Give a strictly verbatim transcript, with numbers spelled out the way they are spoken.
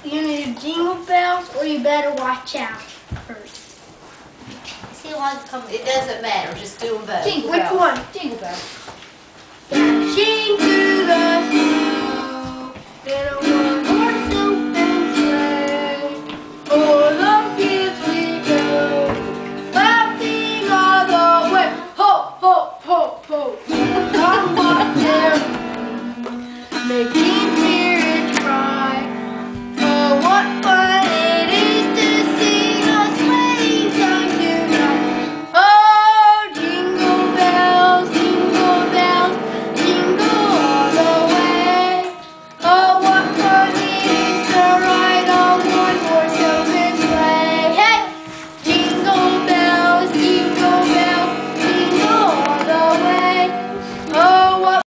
You need jingle bells, or you better watch out first. See what's coming. It doesn't matter. Just do them both. Jingle Which bells. one? Jingle bells. Dashing through the snow in a one-horse open sleigh. O'er the fields we go, laughing all the way. Ho, ho, ho, ho! Come on there, making